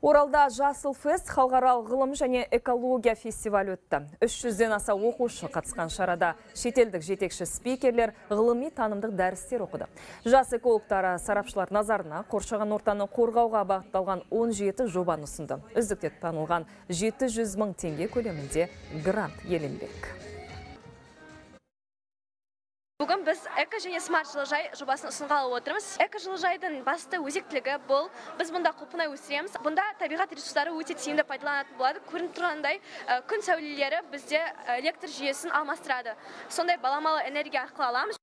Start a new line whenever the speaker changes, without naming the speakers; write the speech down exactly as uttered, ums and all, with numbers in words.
Оралда Жасыл фест халықаралық ғылым және экология фестивалі өтті. үш жүзден аса оқушы қатысқан шарада шетелдік жетекші спикерлер ғылыми танымдық дәрістер оқыды. Жас экологтары сарапшылар назарына қоршаған ортаны қорғауға бағытталған он жеті жобаны ұсынды. Үздік деп танылған жеті жүз мың теңге көлемінде грант иеленбек.
Бүгін біз эко және смарт жылыжай жобасын ұсынғалы отырмыз. Эко жылыжайдың басты өзектілігі бұл. Біз бұнда құлпынай өсіреміз. Бұнда табиғат ресурстары өте тиімді пайдаланатын болады. Көрініп тұрғандай күн сәулелері бізде электр жүйесін алмастырады. Сондай баламалы энергия арқылы аламыз.